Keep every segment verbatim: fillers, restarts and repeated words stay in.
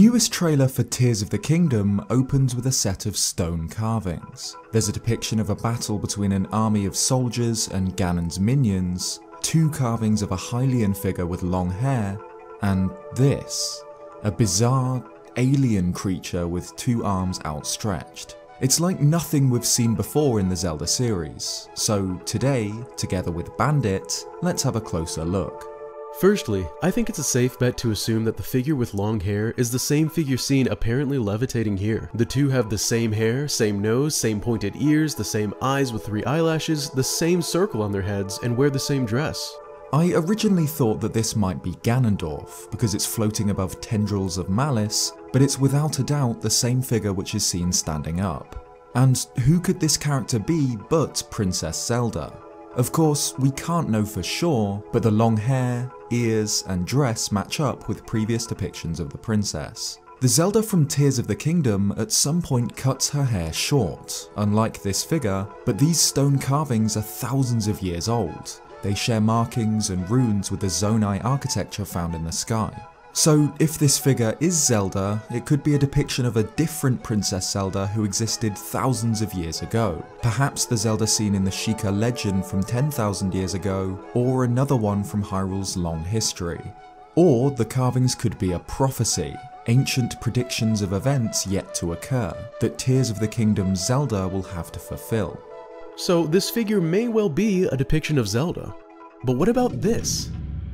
newest trailer for Tears of the Kingdom opens with a set of stone carvings. There's a depiction of a battle between an army of soldiers and Ganon's minions, two carvings of a Hylian figure with long hair, and this, a bizarre alien creature with two arms outstretched. It's like nothing we've seen before in the Zelda series, so today, together with Bandit, let's have a closer look. Firstly, I think it's a safe bet to assume that the figure with long hair is the same figure seen apparently levitating here. The two have the same hair, same nose, same pointed ears, the same eyes with three eyelashes, the same circle on their heads, and wear the same dress. I originally thought that this might be Ganondorf, because it's floating above tendrils of malice, but it's without a doubt the same figure which is seen standing up. And who could this character be but Princess Zelda? Of course, we can't know for sure, but the long hair, ears, and dress match up with previous depictions of the princess. The Zelda from Tears of the Kingdom at some point cuts her hair short, unlike this figure, but these stone carvings are thousands of years old. They share markings and runes with the Zonai architecture found in the sky. So if this figure is Zelda, it could be a depiction of a different Princess Zelda who existed thousands of years ago. Perhaps the Zelda seen in the Sheikah legend from ten thousand years ago, or another one from Hyrule's long history. Or the carvings could be a prophecy, ancient predictions of events yet to occur, that Tears of the Kingdom Zelda will have to fulfill. So this figure may well be a depiction of Zelda. But what about this?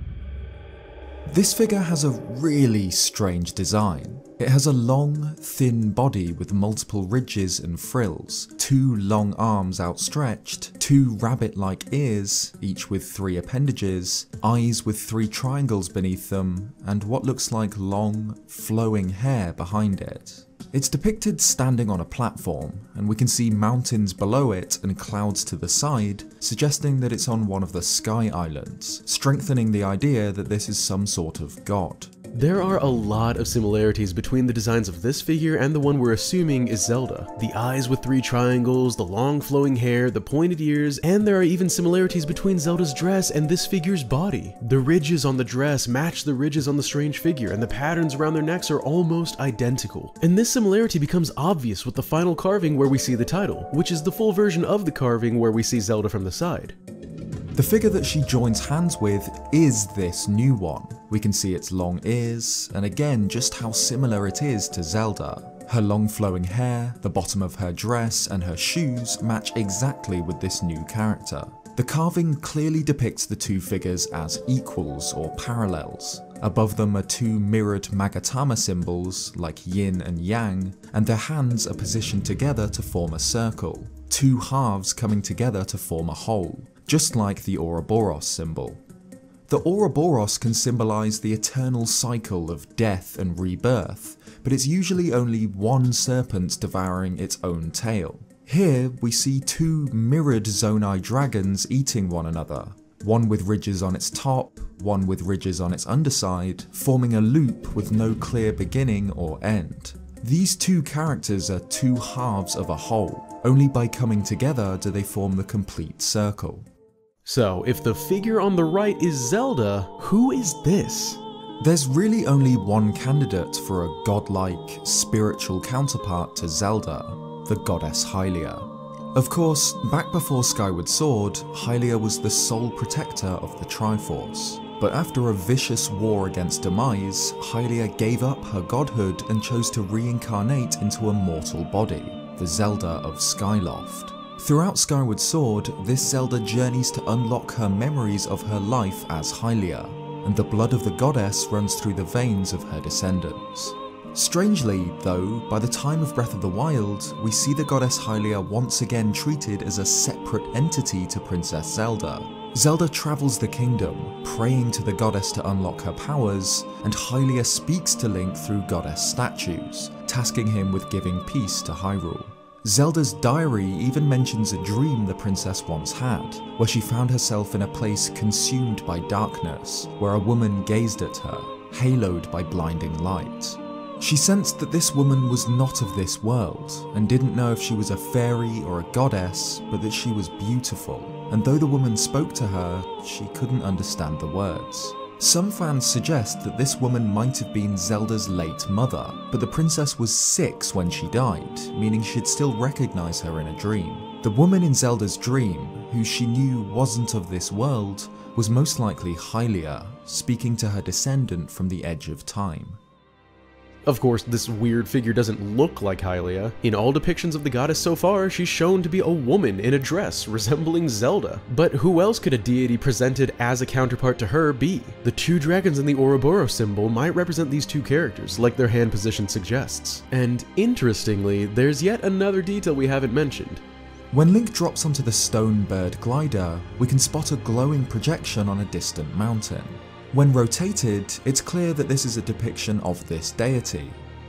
This figure has a really strange design. It has a long, thin body with multiple ridges and frills, two long arms outstretched, two rabbit-like ears, each with three appendages, eyes with three triangles beneath them, and what looks like long, flowing hair behind it. It's depicted standing on a platform, and we can see mountains below it and clouds to the side, suggesting that it's on one of the Sky Islands, strengthening the idea that this is some sort of god. There are a lot of similarities between the designs of this figure and the one we're assuming is Zelda. The eyes with three triangles, the long flowing hair, the pointed ears, and there are even similarities between Zelda's dress and this figure's body. The ridges on the dress match the ridges on the strange figure, and the patterns around their necks are almost identical. And this similarity becomes obvious with the final carving where we see the title, which is the full version of the carving where we see Zelda from the side. The figure that she joins hands with is this new one. We can see its long ears, and again just how similar it is to Zelda. Her long flowing hair, the bottom of her dress, and her shoes match exactly with this new character. The carving clearly depicts the two figures as equals or parallels. Above them are two mirrored Magatama symbols, like yin and yang, and their hands are positioned together to form a circle, two halves coming together to form a whole, just like the Ouroboros symbol. The Ouroboros can symbolize the eternal cycle of death and rebirth, but it's usually only one serpent devouring its own tail. Here we see two mirrored Zonai dragons eating one another, one with ridges on its top, one with ridges on its underside, forming a loop with no clear beginning or end. These two characters are two halves of a whole. Only by coming together do they form the complete circle. So, if the figure on the right is Zelda, who is this? There's really only one candidate for a godlike, spiritual counterpart to Zelda, the goddess Hylia. Of course, back before Skyward Sword, Hylia was the sole protector of the Triforce. But after a vicious war against Demise, Hylia gave up her godhood and chose to reincarnate into a mortal body, the Zelda of Skyloft. Throughout Skyward Sword, this Zelda journeys to unlock her memories of her life as Hylia, and the blood of the goddess runs through the veins of her descendants. Strangely, though, by the time of Breath of the Wild, we see the goddess Hylia once again treated as a separate entity to Princess Zelda. Zelda travels the kingdom, praying to the goddess to unlock her powers, and Hylia speaks to Link through goddess statues, tasking him with giving peace to Hyrule. Zelda's diary even mentions a dream the princess once had, where she found herself in a place consumed by darkness, where a woman gazed at her, haloed by blinding light. She sensed that this woman was not of this world, and didn't know if she was a fairy or a goddess, but that she was beautiful, and though the woman spoke to her, she couldn't understand the words. Some fans suggest that this woman might have been Zelda's late mother, but the princess was six when she died, meaning she'd still recognize her in a dream. The woman in Zelda's dream, who she knew wasn't of this world, was most likely Hylia, speaking to her descendant from the edge of time. Of course, this weird figure doesn't look like Hylia. In all depictions of the goddess so far, she's shown to be a woman in a dress resembling Zelda. But who else could a deity presented as a counterpart to her be? The two dragons in the Ouroboros symbol might represent these two characters, like their hand position suggests. And interestingly, there's yet another detail we haven't mentioned. When Link drops onto the stone bird glider, we can spot a glowing projection on a distant mountain. When rotated, it's clear that this is a depiction of this deity.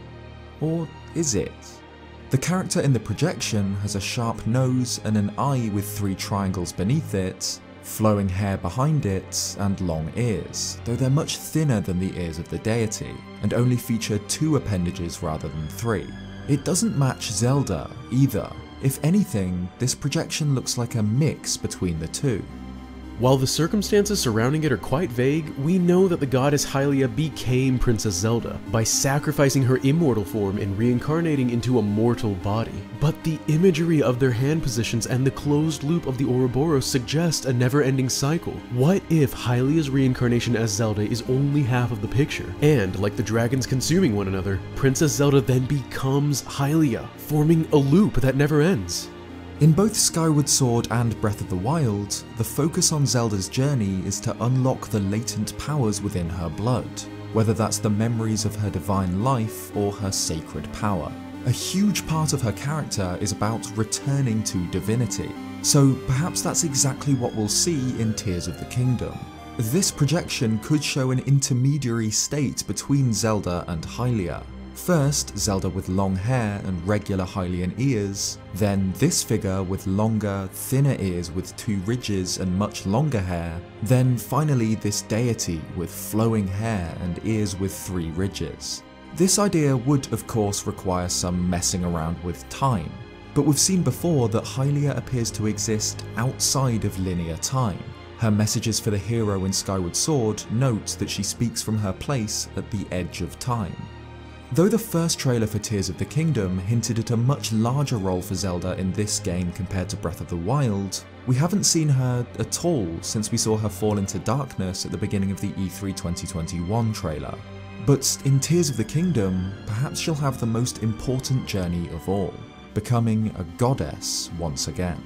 Or is it? The character in the projection has a sharp nose and an eye with three triangles beneath it, flowing hair behind it, and long ears, though they're much thinner than the ears of the deity, and only feature two appendages rather than three. It doesn't match Zelda either. If anything, this projection looks like a mix between the two. While the circumstances surrounding it are quite vague, we know that the goddess Hylia became Princess Zelda by sacrificing her immortal form and reincarnating into a mortal body. But the imagery of their hand positions and the closed loop of the Ouroboros suggest a never-ending cycle. What if Hylia's reincarnation as Zelda is only half of the picture? And, like the dragons consuming one another, Princess Zelda then becomes Hylia, forming a loop that never ends. In both Skyward Sword and Breath of the Wild, the focus on Zelda's journey is to unlock the latent powers within her blood, whether that's the memories of her divine life or her sacred power. A huge part of her character is about returning to divinity, so perhaps that's exactly what we'll see in Tears of the Kingdom. This projection could show an intermediary state between Zelda and Hylia. First, Zelda with long hair and regular Hylian ears, then this figure with longer, thinner ears with two ridges and much longer hair, then finally this deity with flowing hair and ears with three ridges. This idea would of course require some messing around with time, but we've seen before that Hylia appears to exist outside of linear time. Her messages for the hero in Skyward Sword note that she speaks from her place at the edge of time. Though the first trailer for Tears of the Kingdom hinted at a much larger role for Zelda in this game compared to Breath of the Wild, we haven't seen her at all since we saw her fall into darkness at the beginning of the E three twenty twenty-one trailer. But in Tears of the Kingdom, perhaps she'll have the most important journey of all, becoming a goddess once again.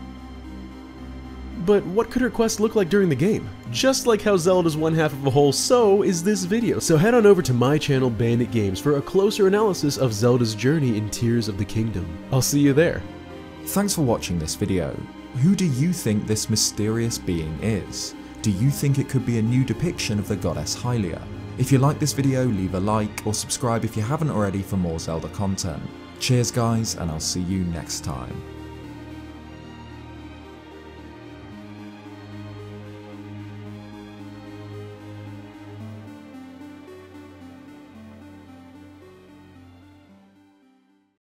But what could her quest look like during the game? Just like how Zelda's one half of a whole, so is this video. So head on over to my channel Bandit Games for a closer analysis of Zelda's journey in Tears of the Kingdom. I'll see you there. Thanks for watching this video. Who do you think this mysterious being is? Do you think it could be a new depiction of the goddess Hylia? If you like this video, leave a like or subscribe if you haven't already for more Zelda content. Cheers guys, and I'll see you next time.